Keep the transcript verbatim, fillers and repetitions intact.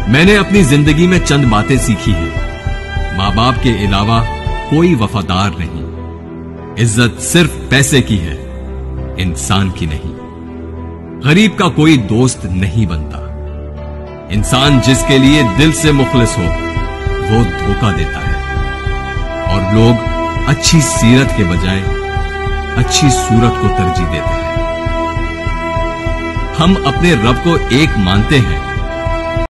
मैंने अपनी जिंदगी में चंद बातें सीखी हैं। माँ बाप के अलावा कोई वफादार नहीं। इज्जत सिर्फ पैसे की है, इंसान की नहीं। गरीब का कोई दोस्त नहीं बनता। इंसान जिसके लिए दिल से मुखलिस हो वो धोखा देता है। और लोग अच्छी सीरत के बजाय अच्छी सूरत को तरजीह देते हैं। हम अपने रब को एक मानते हैं,